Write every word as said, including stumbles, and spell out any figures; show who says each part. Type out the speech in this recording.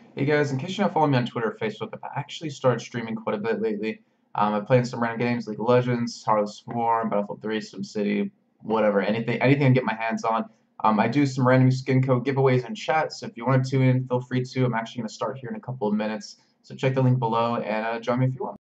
Speaker 1: Hey guys, in case you're not following me on Twitter or Facebook, I've actually started streaming quite a bit lately. Um, I play in some random games, League of Legends, Hearthstone, Swarm, Battlefield three, SimCity, whatever, anything, anything I can get my hands on. Um, I do some random skin code giveaways in chat, so if you want to tune in, feel free to. I'm actually going to start here in a couple of minutes, so check the link below and uh, join me if you want.